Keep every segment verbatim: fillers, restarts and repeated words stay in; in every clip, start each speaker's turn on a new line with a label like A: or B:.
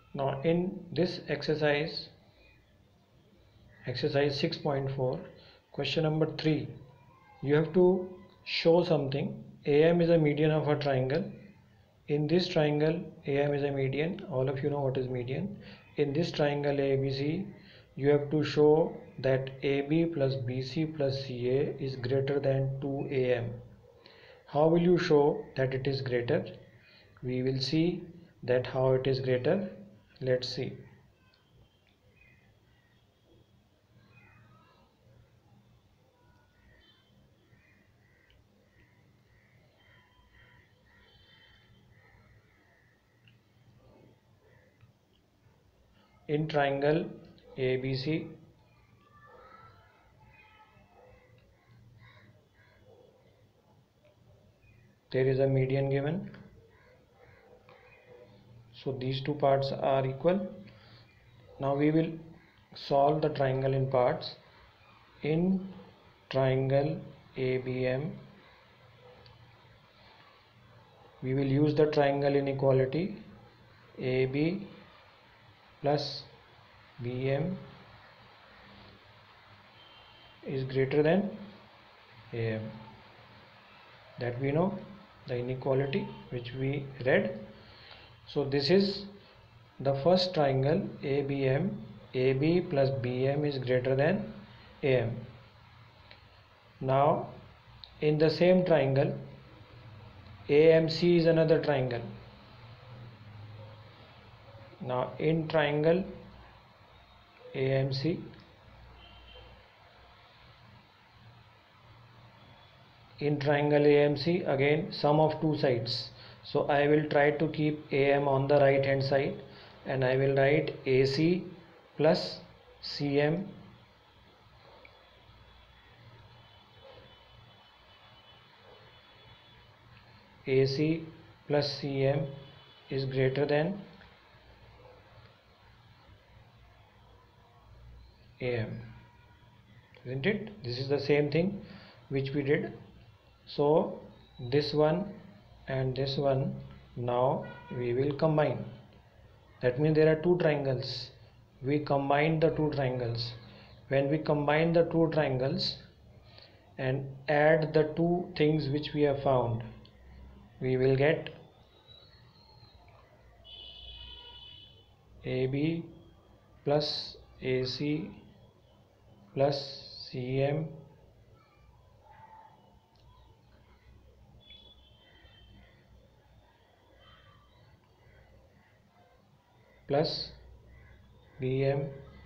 A: Now in this exercise, exercise six point four, question number three, you have to show something. A M is a median of a triangle. In this triangle, A M is a median. All of you know what is median. In this triangle A B C, you have to show that A B plus B C plus C A is greater than two A M. How will you show that it is greater? We will see that how it is greater. Let's see. In triangle A B C, there is a median given. So these two parts are equal. Now we will solve the triangle in parts. In triangle A B M, we will use the triangle inequality. A B plus B M is greater than A M. That we know, the inequality which we read. So this is the first triangle A B M. A B plus B M is greater than A M. Now in the same triangle A M C is another triangle. Now in triangle A M C, in triangle A M C, again sum of two sides. So I will try to keep A M on the right hand side and I will write A C plus C M A C plus C M is greater than A M, isn't it? This is the same thing which we did. So this one and this one, now we will combine. That means there are two triangles. We combine the two triangles. When we combine the two triangles and add the two things which we have found, we will get A B plus A C plus C M plus B M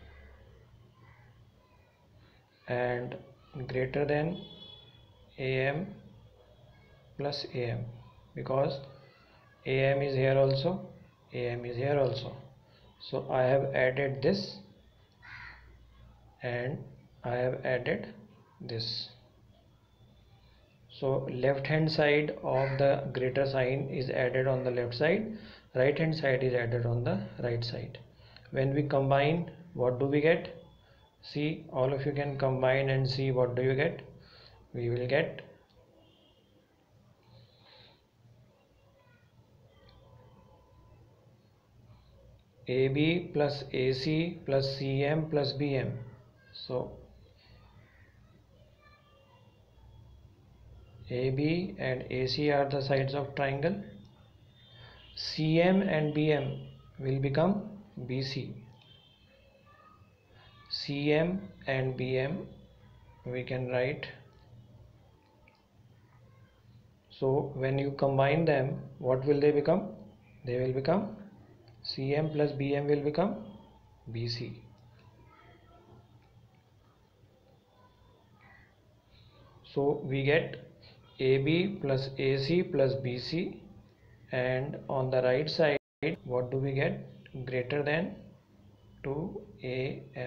A: and greater than A M plus A M, because A M is here also, A M is here also. So I have added this and I have added this. So left hand side of the greater sign is added on the left side, right hand side is added on the right side. When we combine, what do we get? See, all of you can combine and see what do you get. We will get A B plus A C plus C M plus B M. So A B and A C are the sides of triangle. C M and B M will become B C. C M and B M we can write. So when you combine them, what will they become? They will become C M plus B M will become B C. So we get A B plus A C plus B C, and on the right side what do we get? Greater than two A M.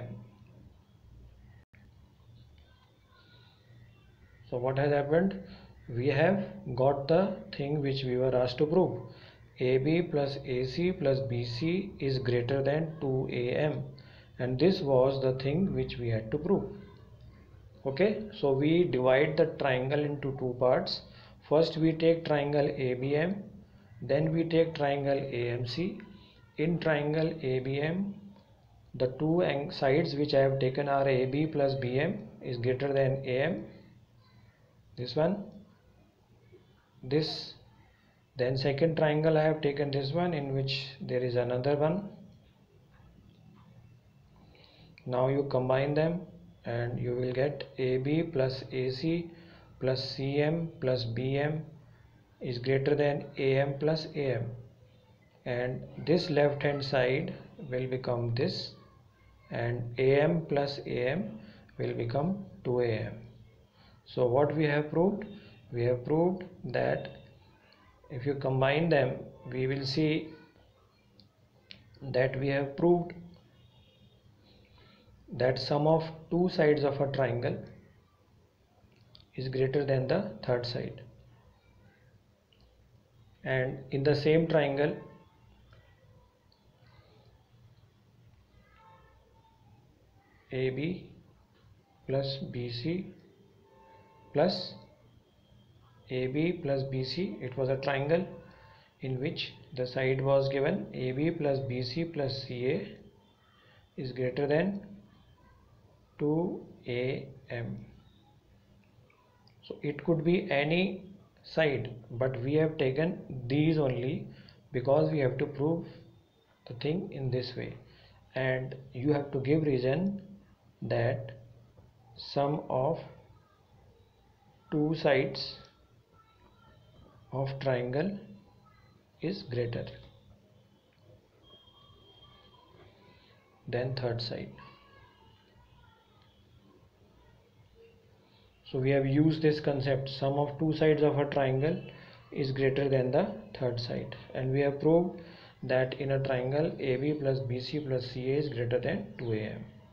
A: So what has happened? We have got the thing which we were asked to prove. A B plus A C plus B C is greater than two A M, and this was the thing which we had to prove. Okay, so we divide the triangle into two parts. First we take triangle A B M, then we take triangle A M C, in triangle A B M, the two sides which I have taken are A B plus B M is greater than A M. This one, this, then second triangle I have taken this one in which there is another one. Now you combine them and you will get A B plus A C plus C M plus B M is greater than A M plus A M, and this left hand side will become this, and A M plus A M will become two A M. So what we have proved? We have proved that if you combine them, we will see that we have proved that sum of two sides of a triangle is greater than the third side. And in the same triangle, A B plus B C plus A B plus B C, it was a triangle in which the side was given A B plus B C plus C A is greater than two A M. So it could be any side, but we have taken these only because we have to prove the thing in this way, and you have to give reason that sum of two sides of triangle is greater than third side. So we have used this concept, sum of two sides of a triangle is greater than the third side, and we have proved that in a triangle A B plus B C plus C A is greater than two A M.